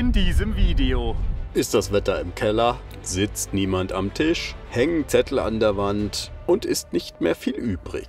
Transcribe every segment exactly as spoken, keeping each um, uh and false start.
In diesem Video ist das Wetter im Keller, sitzt niemand am Tisch, hängen Zettel an der Wand und ist nicht mehr viel übrig.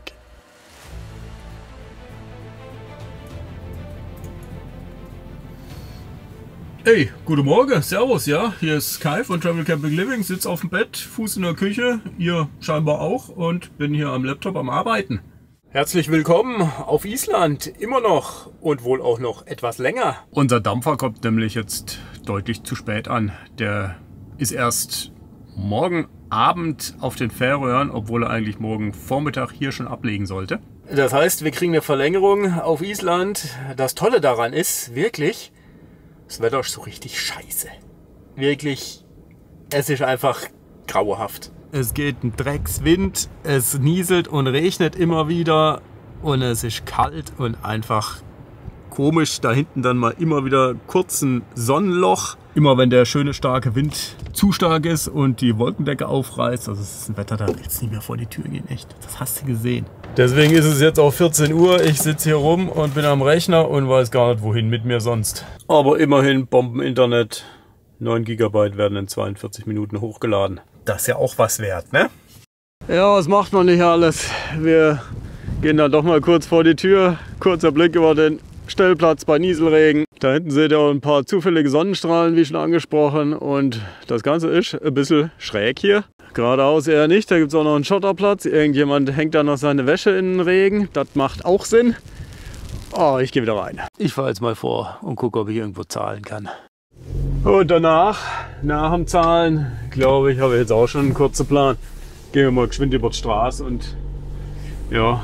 Hey, guten Morgen, servus, ja, hier ist Kai von Travel Camping Living, sitze auf dem Bett, Fuß in der Küche, ihr scheinbar auch und bin hier am Laptop am Arbeiten. Herzlich willkommen auf Island, immer noch und wohl auch noch etwas länger. Unser Dampfer kommt nämlich jetzt deutlich zu spät an. Der ist erst morgen Abend auf den Färöern, obwohl er eigentlich morgen Vormittag hier schon ablegen sollte. Das heißt, wir kriegen eine Verlängerung auf Island. Das Tolle daran ist, wirklich, das Wetter ist so richtig scheiße. Wirklich, es ist einfach grauenhaft. Es geht ein Dreckswind, es nieselt und regnet immer wieder und es ist kalt und einfach komisch. Da hinten dann mal immer wieder kurz ein Sonnenloch. Immer wenn der schöne starke Wind zu stark ist und die Wolkendecke aufreißt. Also es ist ein Wetter, da willst du nicht mehr vor die Tür gehen, echt. Das hast du gesehen. Deswegen ist es jetzt auch vierzehn Uhr. Ich sitze hier rum und bin am Rechner und weiß gar nicht, wohin mit mir sonst. Aber immerhin Bomben-Internet. neun Gigabyte werden in zweiundvierzig Minuten hochgeladen. Das ist ja auch was wert, ne? Ja, was macht man nicht alles? Wir gehen dann doch mal kurz vor die Tür. Kurzer Blick über den Stellplatz bei Nieselregen. Da hinten seht ihr auch ein paar zufällige Sonnenstrahlen, wie schon angesprochen. Und das Ganze ist ein bisschen schräg hier. Geradeaus eher nicht. Da gibt es auch noch einen Schotterplatz. Irgendjemand hängt da noch seine Wäsche in den Regen. Das macht auch Sinn. Oh, ich gehe wieder rein. Ich fahre jetzt mal vor und gucke, ob ich irgendwo zahlen kann. Und danach, nach dem Zahlen, glaube ich, habe ich jetzt auch schon einen kurzen Plan. Gehen wir mal geschwind über die Straße und ja,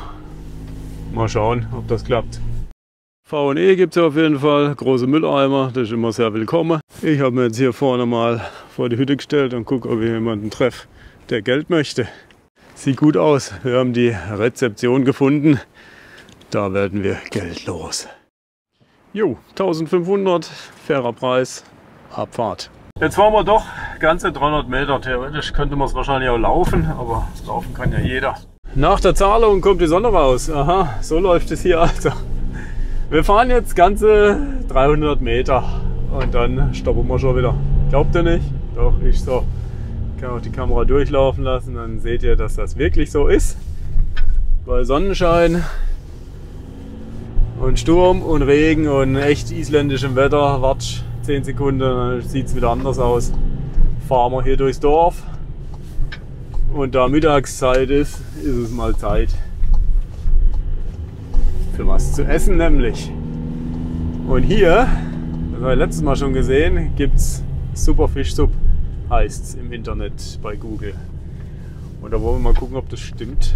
mal schauen, ob das klappt. V und E gibt es auf jeden Fall, große Mülleimer, das ist immer sehr willkommen. Ich habe mir jetzt hier vorne mal vor die Hütte gestellt und gucke, ob ich jemanden treffe, der Geld möchte. Sieht gut aus, wir haben die Rezeption gefunden, da werden wir Geld los. Jo, eintausendfünfhundert, fairer Preis, Abfahrt. Jetzt fahren wir doch ganze dreihundert Meter. Theoretisch könnte man es wahrscheinlich auch laufen, aber laufen kann ja jeder. Nach der Zahlung kommt die Sonne raus. Aha, so läuft es hier also. Wir fahren jetzt ganze dreihundert Meter und dann stoppen wir schon wieder. Glaubt ihr nicht? Doch, ich so. Ich kann auch die Kamera durchlaufen lassen, dann seht ihr, dass das wirklich so ist. Bei Sonnenschein und Sturm und Regen und echt isländischem Wetter, wart zehn Sekunden, dann sieht es wieder anders aus. Fahren wir hier durchs Dorf und da Mittagszeit ist, ist es mal Zeit für was zu essen nämlich. Und hier, das habe ich letztes Mal schon gesehen, gibt es Super Fischsuppe, heißt es im Internet bei Google. Und da wollen wir mal gucken, ob das stimmt.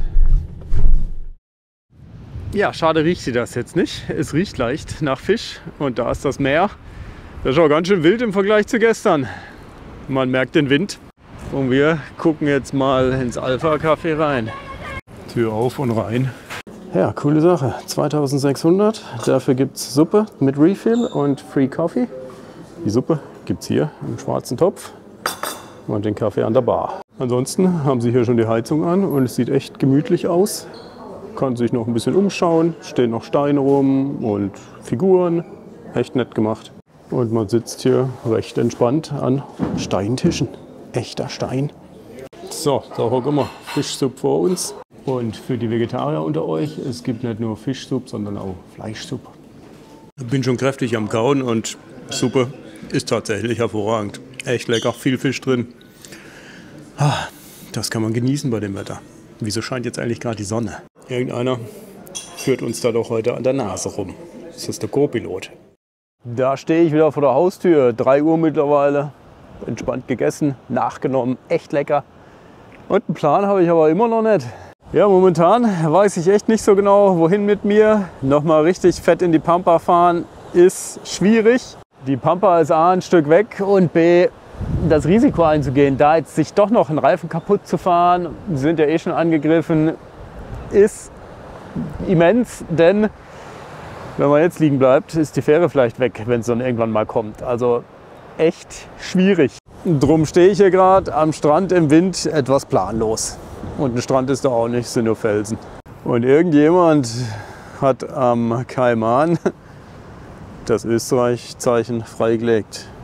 Ja, schade riecht sie das jetzt nicht. Es riecht leicht nach Fisch und da ist das Meer. Das ist auch ganz schön wild im Vergleich zu gestern. Man merkt den Wind. Und wir gucken jetzt mal ins Alpha Café rein. Tür auf und rein. Ja, coole Sache. zweitausendsechshundert. Dafür gibt es Suppe mit Refill und Free Coffee. Die Suppe gibt es hier im schwarzen Topf und den Kaffee an der Bar. Ansonsten haben sie hier schon die Heizung an und es sieht echt gemütlich aus. Kann sich noch ein bisschen umschauen, stehen noch Steine rum und Figuren, echt nett gemacht. Und man sitzt hier recht entspannt an Steintischen, echter Stein. So, da gucken wir, Fischsuppe vor uns. Und für die Vegetarier unter euch, es gibt nicht nur Fischsuppe, sondern auch Fleischsuppe. Ich bin schon kräftig am Kauen und Suppe ist tatsächlich hervorragend. Echt lecker, viel Fisch drin. Ah, das kann man genießen bei dem Wetter. Wieso scheint jetzt eigentlich gerade die Sonne? Irgendeiner führt uns da doch heute an der Nase rum. Das ist der Co-Pilot. Da stehe ich wieder vor der Haustür. drei Uhr mittlerweile. Entspannt gegessen, nachgenommen. Echt lecker. Und einen Plan habe ich aber immer noch nicht. Ja, momentan weiß ich echt nicht so genau, wohin mit mir. Nochmal richtig fett in die Pampa fahren ist schwierig. Die Pampa ist A, ein Stück weg und B, das Risiko einzugehen, da jetzt sich doch noch einen Reifen kaputt zu fahren, die sind ja eh schon angegriffen, ist immens, denn wenn man jetzt liegen bleibt, ist die Fähre vielleicht weg, wenn es dann irgendwann mal kommt. Also echt schwierig. Drum stehe ich hier gerade am Strand im Wind, etwas planlos. Und ein Strand ist da auch nicht, es sind nur Felsen. Und irgendjemand hat am Kaiman das Österreich-Zeichen freigelegt.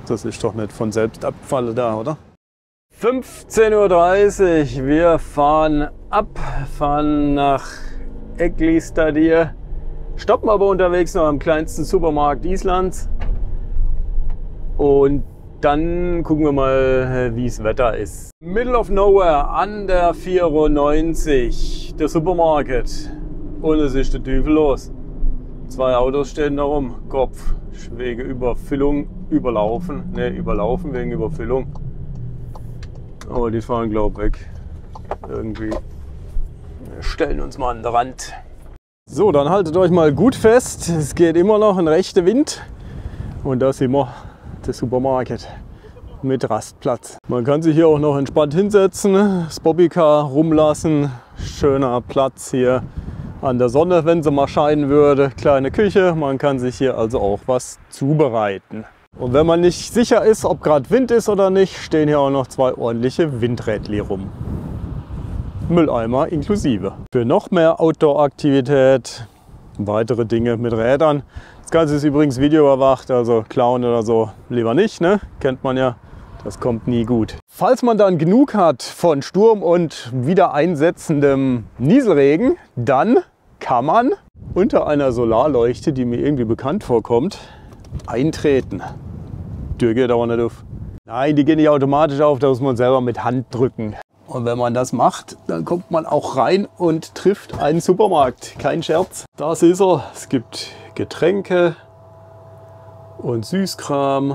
Das ist doch nicht von selbst abgefallen da, oder? fünfzehn Uhr dreißig, wir fahren ab, fahren nach Egglistadier, stoppen aber unterwegs noch am kleinsten Supermarkt Islands und dann gucken wir mal, wie das Wetter ist. Middle of nowhere an der vierundneunzig, der Supermarkt, und es ist der Teufel los. Zwei Autos stehen da rum, Kopf, wegen Überfüllung, überlaufen, ne, überlaufen wegen Überfüllung. Aber die fahren, glaube ich, weg. Irgendwie. Wir stellen uns mal an den Rand. So, dann haltet euch mal gut fest. Es geht immer noch ein rechter Wind. Und da sind wir, der Supermarkt mit Rastplatz. Man kann sich hier auch noch entspannt hinsetzen, das Bobbycar rumlassen. Schöner Platz hier an der Sonne, wenn sie mal scheinen würde. Kleine Küche, man kann sich hier also auch was zubereiten. Und wenn man nicht sicher ist, ob gerade Wind ist oder nicht, stehen hier auch noch zwei ordentliche Windrädli rum. Mülleimer inklusive. Für noch mehr Outdoor-Aktivität, weitere Dinge mit Rädern. Das Ganze ist übrigens videoüberwacht, also klauen oder so lieber nicht, ne? Kennt man ja, das kommt nie gut. Falls man dann genug hat von Sturm und wieder einsetzendem Nieselregen, dann kann man unter einer Solarleuchte, die mir irgendwie bekannt vorkommt, eintreten. Die Tür geht aber nicht auf. Nein, die geht nicht automatisch auf, da muss man selber mit Hand drücken. Und wenn man das macht, dann kommt man auch rein und trifft einen Supermarkt. Kein Scherz. Das ist er. Es gibt Getränke und Süßkram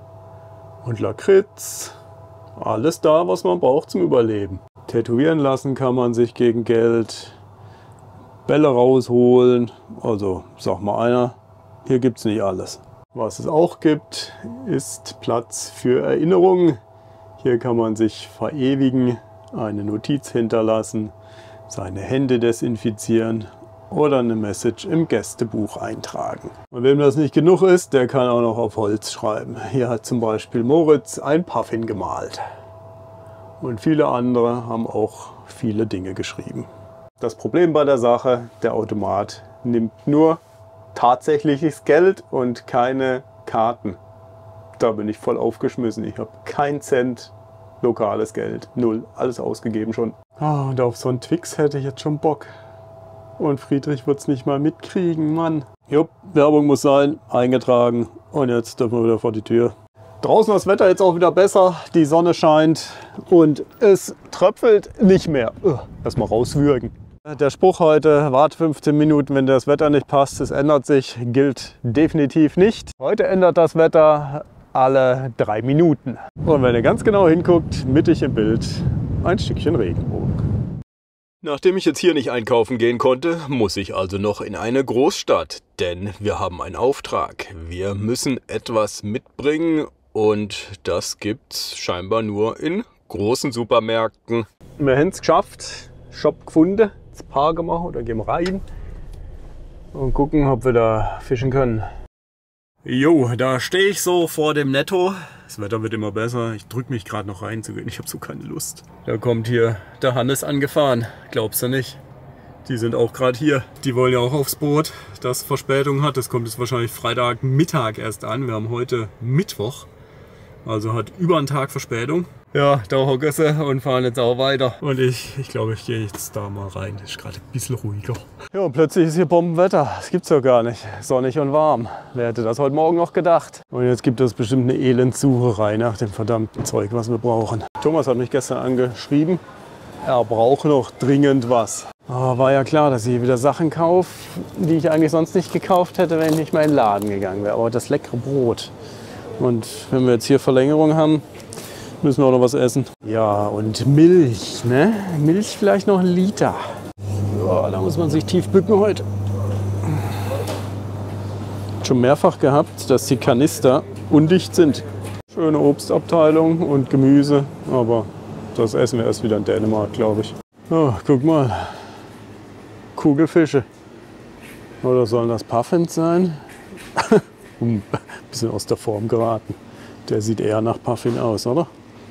und Lakritz. Alles da, was man braucht zum Überleben. Tätowieren lassen kann man sich gegen Geld. Bälle rausholen. Also, sag mal einer, hier gibt es nicht alles. Was es auch gibt, ist Platz für Erinnerungen. Hier kann man sich verewigen, eine Notiz hinterlassen, seine Hände desinfizieren oder eine Message im Gästebuch eintragen. Und wem das nicht genug ist, der kann auch noch auf Holz schreiben. Hier hat zum Beispiel Moritz ein Puffin gemalt. Und viele andere haben auch viele Dinge geschrieben. Das Problem bei der Sache, der Automat nimmt nur tatsächliches Geld und keine Karten. Da bin ich voll aufgeschmissen. Ich habe keinen Cent lokales Geld. Null. Alles ausgegeben schon. Oh, und auf so einen Twix hätte ich jetzt schon Bock. Und Friedrich wird es nicht mal mitkriegen, Mann. Jupp, Werbung muss sein. Eingetragen. Und jetzt dürfen wir wieder vor die Tür. Draußen das Wetter jetzt auch wieder besser. Die Sonne scheint und es tröpfelt nicht mehr. Erstmal rauswürgen. Der Spruch heute, warte fünfzehn Minuten, wenn das Wetter nicht passt, es ändert sich, gilt definitiv nicht. Heute ändert das Wetter alle drei Minuten. Und wenn ihr ganz genau hinguckt, mittig im Bild, ein Stückchen Regenbogen. Nachdem ich jetzt hier nicht einkaufen gehen konnte, muss ich also noch in eine Großstadt. Denn wir haben einen Auftrag. Wir müssen etwas mitbringen und das gibt's scheinbar nur in großen Supermärkten. Wir haben es geschafft, Shop gefunden. Jetzt parken wir oder gehen wir rein und gucken, ob wir da fischen können. Jo, da stehe ich so vor dem Netto. Das Wetter wird immer besser. Ich drücke mich gerade noch rein zu gehen. Ich habe so keine Lust. Da kommt hier der Hannes angefahren. Glaubst du nicht? Die sind auch gerade hier. Die wollen ja auch aufs Boot, das Verspätung hat. Das kommt jetzt wahrscheinlich Freitagmittag erst an. Wir haben heute Mittwoch. Also hat über einen Tag Verspätung. Ja, da hocken sie und fahren jetzt auch weiter. Und ich, ich glaube, ich gehe jetzt da mal rein. Das ist gerade ein bisschen ruhiger. Ja, und plötzlich ist hier Bombenwetter. Das gibt's doch gar nicht. Sonnig und warm. Wer hätte das heute Morgen noch gedacht? Und jetzt gibt es bestimmt eine Elendssucherei nach dem verdammten Zeug, was wir brauchen. Thomas hat mich gestern angeschrieben. Er braucht noch dringend was. Oh, war ja klar, dass ich wieder Sachen kaufe, die ich eigentlich sonst nicht gekauft hätte, wenn ich nicht mal in den Laden gegangen wäre. Aber das leckere Brot. Und wenn wir jetzt hier Verlängerung haben, müssen wir auch noch was essen. Ja, und Milch, ne? Milch vielleicht noch ein Liter. Ja, da muss man sich tief bücken heute. Schon mehrfach gehabt, dass die Kanister undicht sind. Schöne Obstabteilung und Gemüse, aber das essen wir erst wieder in Dänemark, glaube ich. Oh, guck mal. Kugelfische. Oder sollen das Puffins sein? Ein bisschen aus der Form geraten. Der sieht eher nach Puffin aus, oder?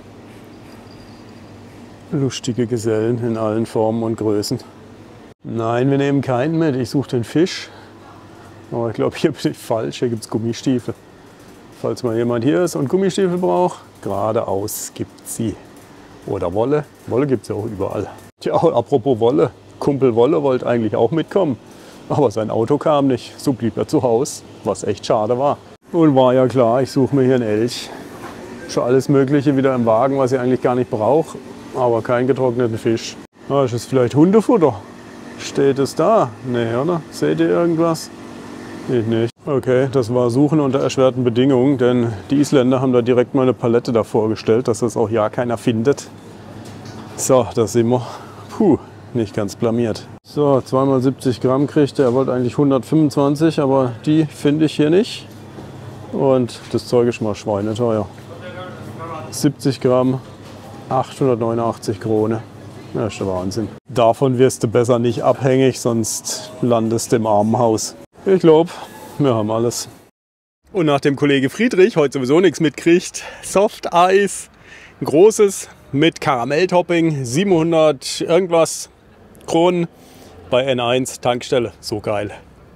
Lustige Gesellen in allen Formen und Größen. Nein, wir nehmen keinen mit. Ich suche den Fisch. Aber ich glaube, hier bin ich falsch. Hier gibt es Gummistiefel. falls mal jemand hier ist und Gummistiefel braucht, geradeaus gibt sie. Oder Wolle. Wolle gibt es ja auch überall. Tja, apropos Wolle. Kumpel Wolle wollte eigentlich auch mitkommen. Aber sein Auto kam nicht. So blieb er zu Hause, was echt schade war. Und war ja klar, ich suche mir hier einen Elch. Schon alles Mögliche wieder im Wagen, was ich eigentlich gar nicht brauche. Aber keinen getrockneten Fisch. Ah, ist es vielleicht Hundefutter? Steht es da? Ne, oder? Seht ihr irgendwas? Ich nicht. Okay, das war Suchen unter erschwerten Bedingungen, denn die Isländer haben da direkt mal eine Palette davor gestellt, dass das auch ja keiner findet. So, da sind wir. Puh, nicht ganz blamiert. So, zweimal siebzig Gramm kriegt er. Er wollte eigentlich hundertfünfundzwanzig, aber die finde ich hier nicht. Und das Zeug ist mal schweineteuer. siebzig Gramm, achthundertneunundachtzig Krone. Das ist der Wahnsinn. Davon wirst du besser nicht abhängig, sonst landest du im Armenhaus. Ich glaube, wir haben alles. Und nach dem Kollege Friedrich heute sowieso nichts mitkriegt, Softeis, ein großes mit Karamelltopping, siebenhundert irgendwas Kronen bei N eins Tankstelle. So geil.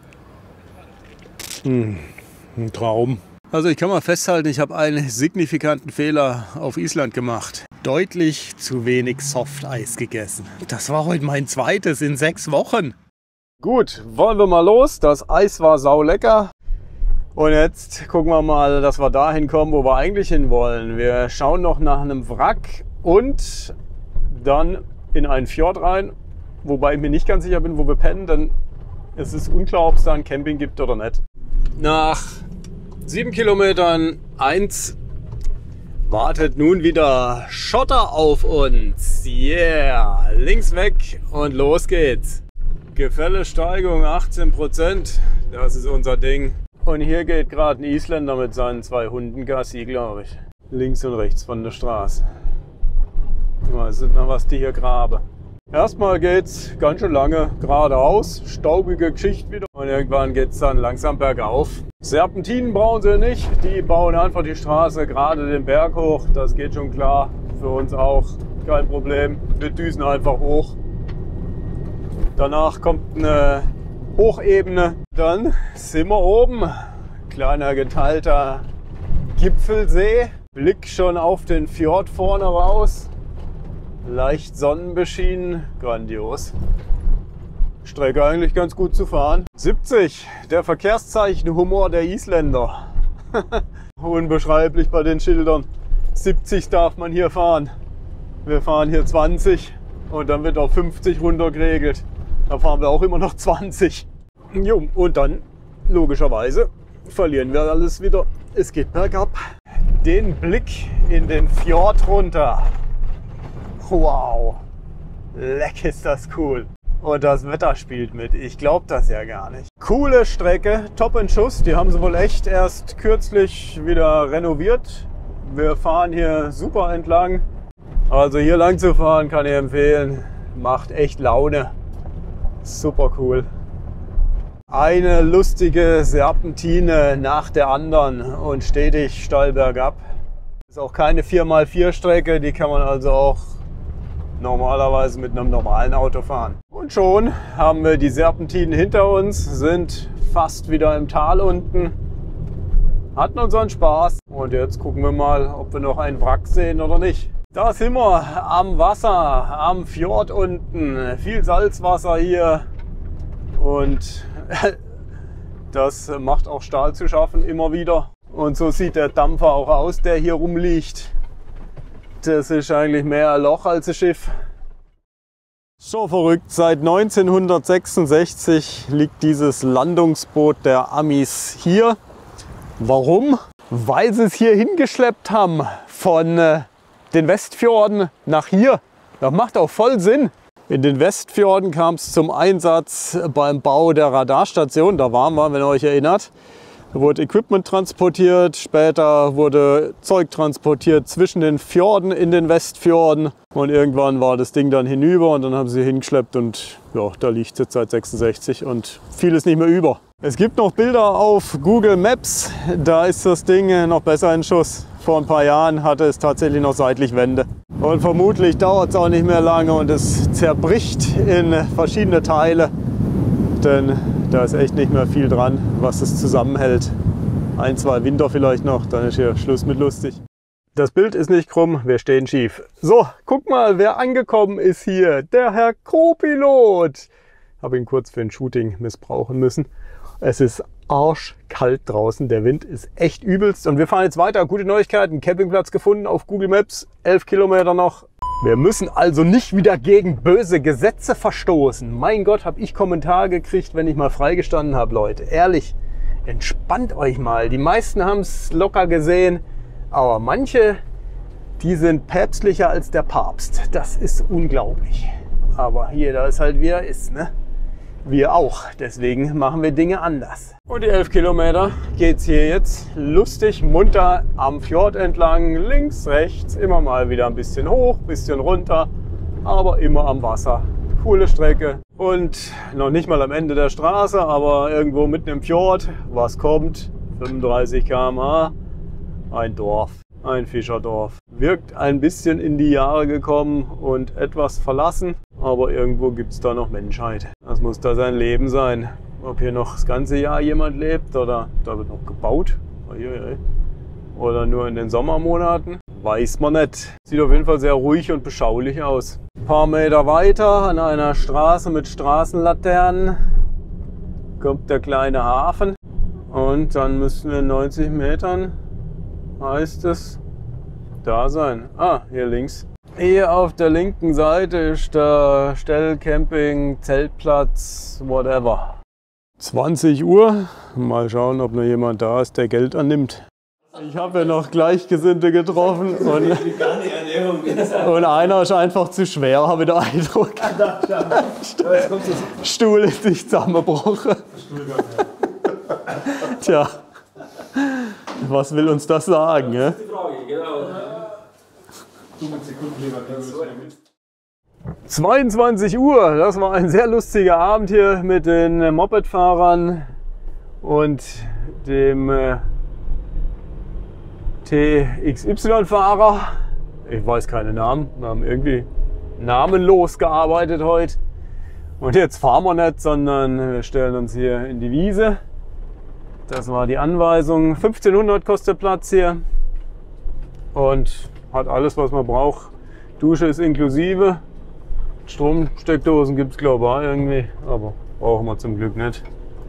Hm, ein Traum. Also ich kann mal festhalten, ich habe einen signifikanten Fehler auf Island gemacht. Deutlich zu wenig Softeis gegessen. Das war heute mein zweites in sechs Wochen. Gut, wollen wir mal los. Das Eis war sau lecker. Und jetzt gucken wir mal, dass wir dahin kommen, wo wir eigentlich hin wollen. Wir schauen noch nach einem Wrack und dann in einen Fjord rein. Wobei ich mir nicht ganz sicher bin, wo wir pennen, denn es ist unklar, ob es da ein Camping gibt oder nicht. Nach sieben Kilometern eins wartet nun wieder Schotter auf uns. Yeah, links weg und los geht's. Gefällesteigung achtzehn Prozent, das ist unser Ding. Und hier geht gerade ein Isländer mit seinen zwei Hunden Gassi, glaube ich. Links und rechts von der Straße. Mal sehen, was die hier graben. Erstmal geht's ganz schön lange geradeaus, staubige Geschichte wieder. Und irgendwann geht's dann langsam bergauf. Serpentinen brauchen sie nicht, die bauen einfach die Straße gerade den Berg hoch. Das geht schon klar, für uns auch kein Problem. Wir düsen einfach hoch. Danach kommt eine Hochebene. Dann sind wir oben. Kleiner geteilter Gipfelsee. Blick schon auf den Fjord vorne raus. Leicht sonnenbeschienen. Grandios. Strecke eigentlich ganz gut zu fahren. siebzig. Der Verkehrszeichen-Humor der Isländer. Unbeschreiblich bei den Schildern. siebzig darf man hier fahren. Wir fahren hier zwanzig und dann wird auf fünfzig runter geregelt. Da fahren wir auch immer noch zwanzig. Jo, und dann, logischerweise, verlieren wir alles wieder. Es geht bergab. Den Blick in den Fjord runter. Wow. Leck ist das cool. Und das Wetter spielt mit. Ich glaube das ja gar nicht. Coole Strecke, top in Schuss. Die haben sie wohl echt erst kürzlich wieder renoviert. Wir fahren hier super entlang. Also hier lang zu fahren kann ich empfehlen. Macht echt Laune. Super cool. Eine lustige Serpentine nach der anderen und stetig steil bergab. Ist auch keine vier mal vier Strecke, die kann man also auch normalerweise mit einem normalen Auto fahren. Und schon haben wir die Serpentinen hinter uns, sind fast wieder im Tal unten, hatten unseren Spaß und jetzt gucken wir mal, ob wir noch einen Wrack sehen oder nicht. Da sind wir am Wasser, am Fjord unten. Viel Salzwasser hier und das macht auch Stahl zu schaffen immer wieder. Und so sieht der Dampfer auch aus, der hier rumliegt. Das ist eigentlich mehr ein Loch als ein Schiff. So verrückt, seit neunzehnhundertsechsundsechzig liegt dieses Landungsboot der Amis hier. Warum? Weil sie es hier hingeschleppt haben von äh, den Westfjorden nach hier. Das macht auch voll Sinn. In den Westfjorden kam es zum Einsatz beim Bau der Radarstation. Da waren wir, wenn ihr euch erinnert. Da wurde Equipment transportiert, später wurde Zeug transportiert zwischen den Fjorden in den Westfjorden. Und irgendwann war das Ding dann hinüber und dann haben sie hingeschleppt und ja, da liegt es jetzt seit sechsundsechzig und vieles nicht mehr über. Es gibt noch Bilder auf Google Maps, da ist das Ding noch besser in Schuss. Vor ein paar Jahren hatte es tatsächlich noch seitlich Wände. Und vermutlich dauert es auch nicht mehr lange und es zerbricht in verschiedene Teile. Denn da ist echt nicht mehr viel dran, was es zusammenhält. Ein, zwei Winter vielleicht noch, dann ist hier Schluss mit lustig. Das Bild ist nicht krumm, wir stehen schief. So, guck mal, wer angekommen ist hier. Der Herr Co-Pilot. Habe ihn kurz für ein Shooting missbrauchen müssen. Es ist arschkalt draußen, der Wind ist echt übelst. Und wir fahren jetzt weiter. Gute Neuigkeiten, Campingplatz gefunden auf Google Maps. elf Kilometer noch. Wir müssen also nicht wieder gegen böse Gesetze verstoßen. Mein Gott, habe ich Kommentare gekriegt, wenn ich mal freigestanden habe, Leute. Ehrlich, entspannt euch mal. Die meisten haben es locker gesehen. Aber manche, die sind päpstlicher als der Papst. Das ist unglaublich. Aber jeder ist halt wie er ist, ne? Wir auch. Deswegen machen wir Dinge anders. Und die elf Kilometer geht es hier jetzt lustig, munter am Fjord entlang. Links, rechts, immer mal wieder ein bisschen hoch, bisschen runter. Aber immer am Wasser. Coole Strecke. Und noch nicht mal am Ende der Straße, aber irgendwo mitten im Fjord. Was kommt? fünfunddreißig Kilometer pro Stunde. Ein Dorf, ein Fischerdorf. Wirkt ein bisschen in die Jahre gekommen und etwas verlassen, aber irgendwo gibt es da noch Menschheit. Das muss da sein Leben sein. Ob hier noch das ganze Jahr jemand lebt oder da wird noch gebaut oder nur in den Sommermonaten, weiß man nicht. Sieht auf jeden Fall sehr ruhig und beschaulich aus. Ein paar Meter weiter an einer Straße mit Straßenlaternen kommt der kleine Hafen und dann müssen wir in neunzig Metern, heißt es, da sein. Ah, hier links. Hier auf der linken Seite ist der Stellcamping, Zeltplatz, whatever. zwanzig Uhr. Mal schauen, ob noch jemand da ist, der Geld annimmt. Ich habe ja noch Gleichgesinnte getroffen und, und einer ist einfach zu schwer, habe ich den Eindruck. Stuhl ist sich zusammengebrochen. Tja. Was will uns das sagen? Das ist die Frage, genau. zweiundzwanzig Uhr, das war ein sehr lustiger Abend hier mit den Mopedfahrern und dem äh, T X Y-Fahrer. Ich weiß keine Namen, wir haben irgendwie namenlos gearbeitet heute. Und jetzt fahren wir nicht, sondern wir stellen uns hier in die Wiese. Das war die Anweisung. fünfzehnhundert kostet Platz hier und hat alles, was man braucht. Dusche ist inklusive. Stromsteckdosen gibt es, glaube ich, auch irgendwie, aber brauchen wir zum Glück nicht.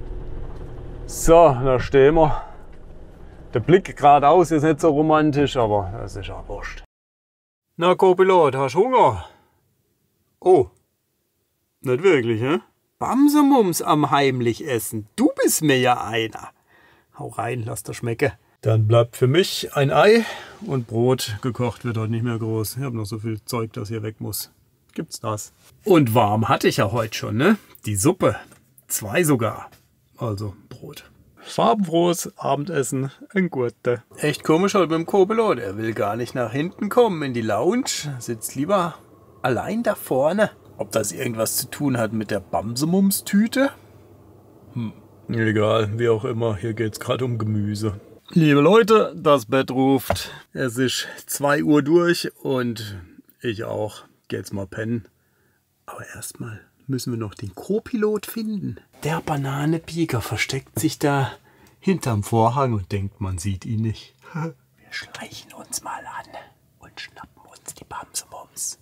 So, da stehen wir. Der Blick geradeaus ist nicht so romantisch, aber das ist auch wurscht. Na, Co-Pilot, hast du Hunger? Oh, nicht wirklich, hä? Bamsemums am heimlich essen. Du bist mir ja einer. Hau rein, lass das schmecken. Dann bleibt für mich ein Ei und Brot. Gekocht wird heute nicht mehr groß. Ich habe noch so viel Zeug, das hier weg muss. Gibt's das? Und warm hatte ich ja heute schon, ne? Die Suppe. Zwei sogar. Also Brot. Farbenfrohes Abendessen, ein Gurte. Echt komisch heute mit dem Co-Pilot. Er will gar nicht nach hinten kommen in die Lounge. Sitzt lieber allein da vorne. Ob das irgendwas zu tun hat mit der Bamsemums-Tüte? Hm. Egal, wie auch immer, hier geht es gerade um Gemüse. Liebe Leute, das Bett ruft. Es ist zwei Uhr durch und ich auch. Geh jetzt mal pennen. Aber erstmal müssen wir noch den Co-Pilot finden. Der Bananenpieker versteckt sich da hinterm Vorhang und denkt, man sieht ihn nicht. Wir schleichen uns mal an und schnappen uns die Bamsemums.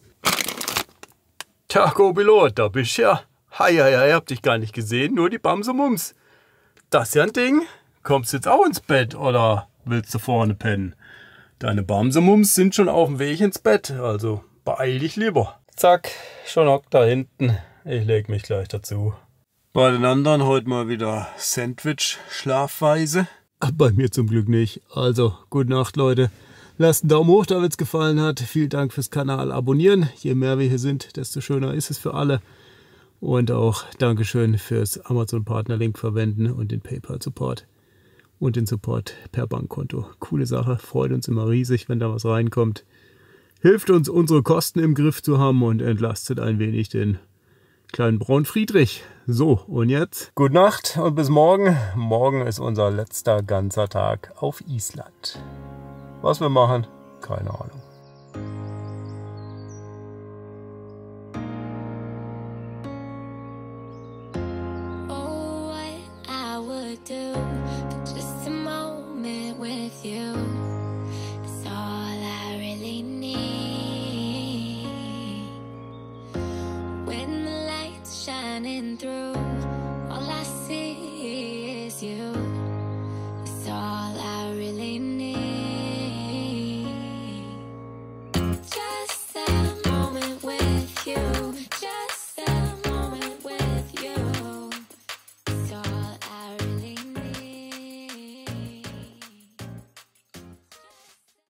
Tja, Co-Pilot, da bist du ja. Hei, hei, hei, hab dich gar nicht gesehen, nur die Bamsemums. Das ist ja ein Ding. Kommst du jetzt auch ins Bett oder willst du vorne pennen? Deine Bamsemums sind schon auf dem Weg ins Bett, also beeil dich lieber. Zack, schon hockt da hinten. Ich leg mich gleich dazu. Bei den anderen heute mal wieder Sandwich-Schlafweise. Bei mir zum Glück nicht. Also, gute Nacht, Leute. Lasst einen Daumen hoch, da wenn es gefallen hat. Vielen Dank fürs Kanal abonnieren. Je mehr wir hier sind, desto schöner ist es für alle. Und auch Dankeschön fürs Amazon-Partner-Link verwenden und den PayPal-Support. Und den Support per Bankkonto. Coole Sache, freut uns immer riesig, wenn da was reinkommt. Hilft uns, unsere Kosten im Griff zu haben und entlastet ein wenig den kleinen Braun Friedrich. So, und jetzt? Gute Nacht und bis morgen. Morgen ist unser letzter ganzer Tag auf Island. Was wir machen? Keine Ahnung.